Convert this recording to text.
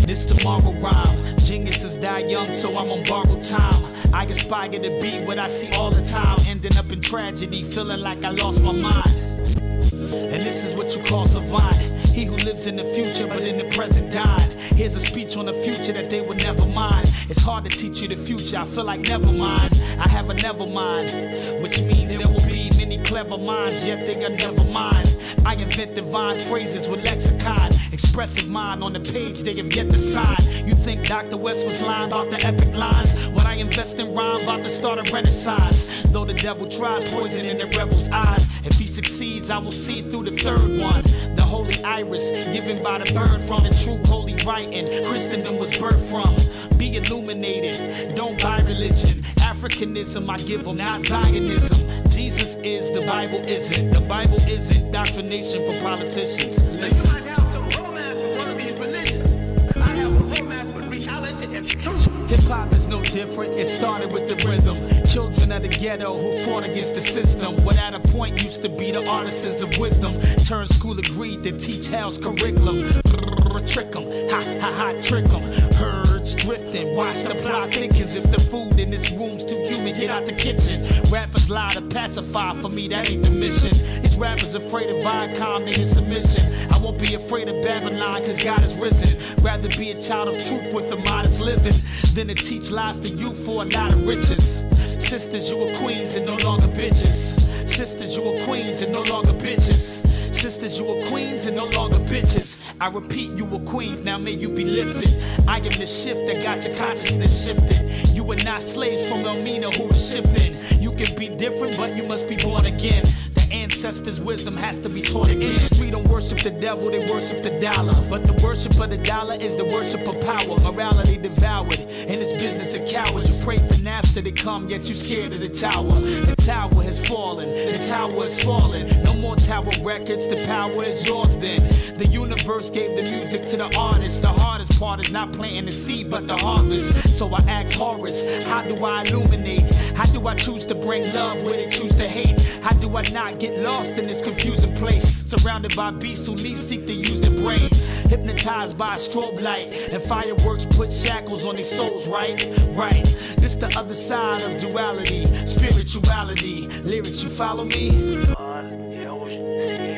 This tomorrow rhyme. Geniuses die young, so I'm on borrowed time. I aspire to be what I see all the time, ending up in tragedy, feeling like I lost my mind. And this is what you call savant. He who lives in the future but in the present died. Here's a speech on the future that they will never mind. It's hard to teach you the future, I feel like never mind. I have a never mind, which means there will be many clever minds, yet they are never mind. I invent divine phrases with lexicon, expressive mind on the page they have yet to sign. You think Dr. West was lying about the epic lines? When I invest in rhyme, about to start a renaissance. Though the devil tries poison in the rebel's eyes, if he succeeds, I will see through the third one. The holy iris, given by the bird from the true holy writing Christendom was birthed from. Be illuminated, don't buy religion. Africanism I give them, not Zionism. Jesus is, the Bible isn't. The Bible isn't indoctrination for politicians. Listen. I have some romance with one of these religions. I have a romance with reality and truth. Hip-hop is no different, it started with the rhythm. Children of the ghetto who fought against the system. What at a point used to be the artisans of wisdom. Turned school of greed to teach hell's curriculum. Trick 'em, ha ha ha, trick 'em. Herds drifting, watch the plot thickens. If the food in this room's too humid, get out the kitchen. Rappers lie to pacify, for me that ain't the mission. These rappers afraid of Viacom and his submission. I won't be afraid of Babylon, cause God is risen. Rather be a child of truth with a modest living than to teach lies to you for a lot of riches. Sisters, you are queens and no longer bitches. Sisters, you are queens and no longer bitches. Sisters, you are queens and no longer bitches. I repeat, you were queens, now may you be lifted. I am the shift that got your consciousness shifted. You are not slaves from Elmina who was shipped in. You can be different, but you must be born again. Ancestors' wisdom has to be taught again. Industry don't worship the devil, they worship the dollar. But the worship of the dollar is the worship of power. Morality devoured, and it's business of cowards. You pray for Napster to come, yet you scared of the tower. The tower has fallen, the tower has fallen. No more tower records, the power is yours then. The universe gave the music to the artist. The hardest part is not planting the seed, but the harvest. So I ask Horus, how do I illuminate? How do I choose to bring love where they choose to hate? How do I not get lost in this confusing place? Surrounded by beasts who least seek to use their brains. Hypnotized by a strobe light, and fireworks put shackles on their souls, right? Right. This the other side of duality, spirituality. Lyrics, you follow me?